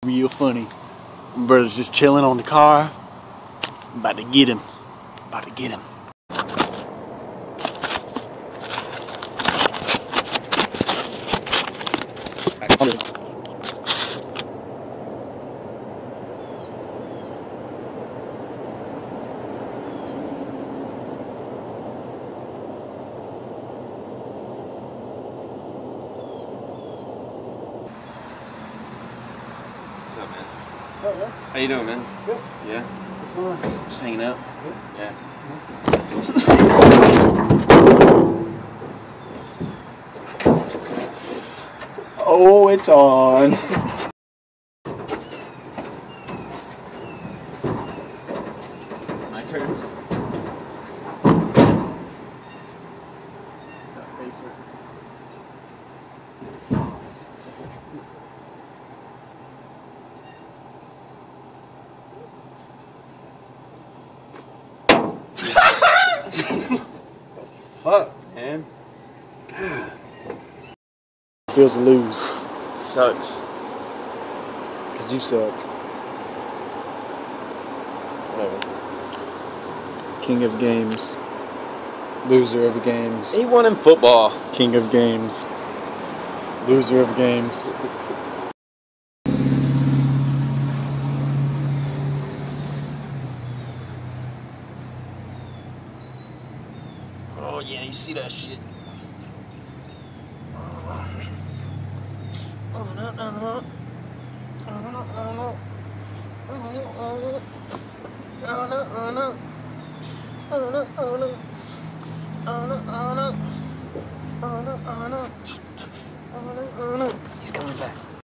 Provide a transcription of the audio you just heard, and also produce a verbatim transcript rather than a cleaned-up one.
Real funny. My brother's just chilling on the car. I'm about to get him. About to get him. What's up, man? What's up, man? How you doing, man? Good. Yeah? What's going on? Just hanging out? Good. Yeah. Oh, it's on. My turn. Gotta face it. Fuck, man. God. Feels to lose. Sucks. Cause you suck. Whatever. King of games. Loser of games. He won in football. King of games. Loser of games. Oh yeah, you see that shit.